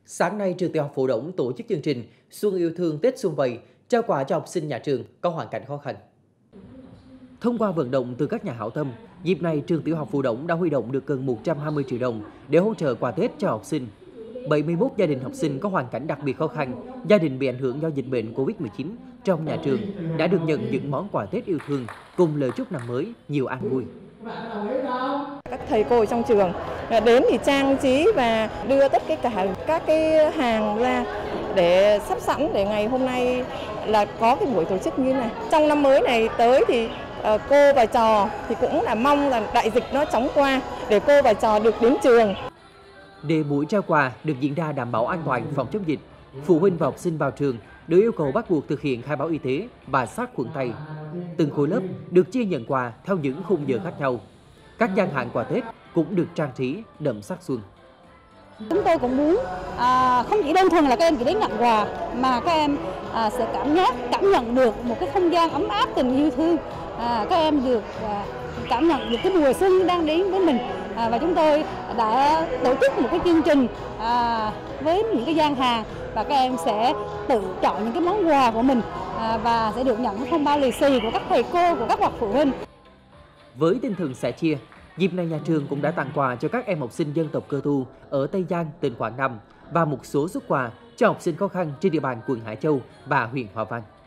Sáng nay, trường Tiểu học Phú Đổng tổ chức chương trình Xuân yêu thương Tết Xuân Vầy, trao quà cho học sinh nhà trường có hoàn cảnh khó khăn. Thông qua vận động từ các nhà hảo tâm, dịp này trường Tiểu học Phú Đổng đã huy động được gần 120 triệu đồng để hỗ trợ quà Tết cho học sinh. 71 gia đình học sinh có hoàn cảnh đặc biệt khó khăn, gia đình bị ảnh hưởng do dịch bệnh Covid-19 trong nhà trường đã được nhận những món quà Tết yêu thương cùng lời chúc năm mới nhiều an vui. Các thầy cô trong trường đến thì trang trí và đưa tất cả các cái hàng ra để sắp sẵn để ngày hôm nay là có cái buổi tổ chức như này. Trong năm mới này tới thì cô và trò thì cũng là mong là đại dịch nó chóng qua để cô và trò được đến trường. Để buổi trao quà được diễn ra đảm bảo an toàn phòng chống dịch, phụ huynh và học sinh vào trường được yêu cầu bắt buộc thực hiện khai báo y tế và sát khuẩn tay. Từng khối lớp được chia nhận quà theo những khung giờ khác nhau. Các gian hàng quà Tết cũng được trang trí đậm sắc xuân. Chúng tôi cũng muốn không chỉ đơn thuần là các em chỉ đến nhận quà mà các em sẽ cảm nhận được một cái không gian ấm áp tình yêu thương. Các em được cảm nhận được cái mùa xuân đang đến với mình. Và chúng tôi đã tổ chức một cái chương trình với những cái gian hàng và các em sẽ tự chọn những cái món quà của mình và sẽ được nhận phong bao lì xì của các thầy cô, của các bậc phụ huynh. Với tinh thần sẻ chia, dịp này nhà trường cũng đã tặng quà cho các em học sinh dân tộc Cơ Tu ở Tây Giang, tỉnh Quảng Nam và một số suất quà cho học sinh khó khăn trên địa bàn quận Hải Châu và huyện Hòa Vang.